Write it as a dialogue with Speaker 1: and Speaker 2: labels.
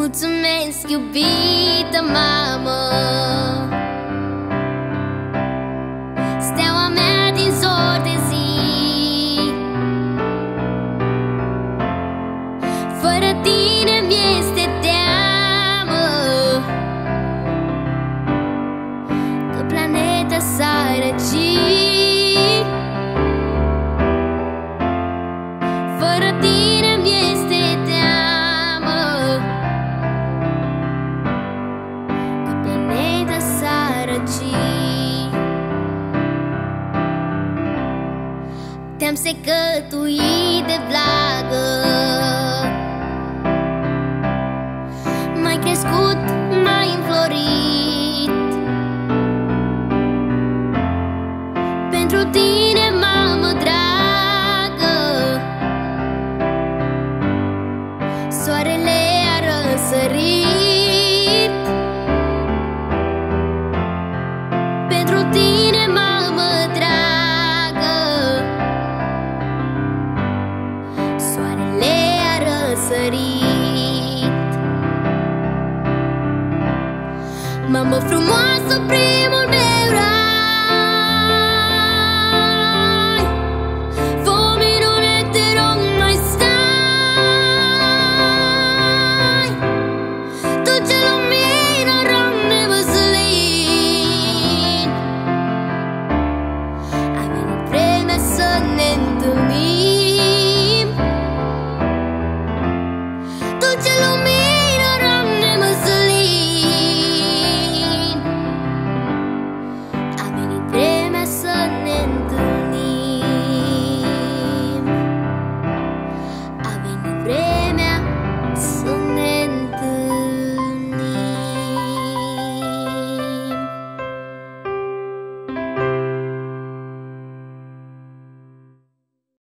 Speaker 1: Mulțumesc, iubită mamă, steaua mea din zor de zi. Fără tine mi-este teamă că planeta s-ar răci. Fără tine mi-este teamă că planeta s-ar răci. Te-am secătuit de vlagă, m-ai crescut, m-ai înflorit. Pentru tine, mamă dragă, soarele a răsărit. Pentru tine, mamă dragă, soarele a răsărit. Mamă frumoasă, primul meu rai, fă o minune, te rog, mai stai. Tu ce lumină rău nevăzlit, a venit vremea să ne întâlnim.